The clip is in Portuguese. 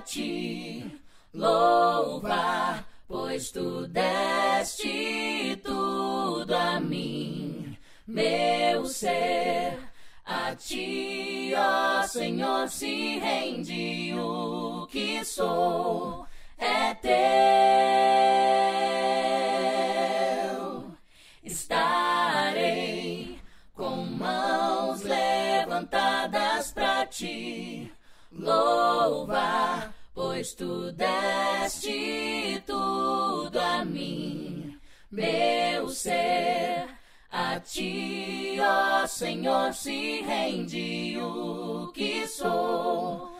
te louvar, pois tu deste tudo a mim, meu ser. A ti, ó Senhor, se rende o que sou, é teu. Estarei com mãos levantadas pra ti louvar, pois tu deste tudo a mim, meu ser. A ti, ó Senhor, se rende o que sou,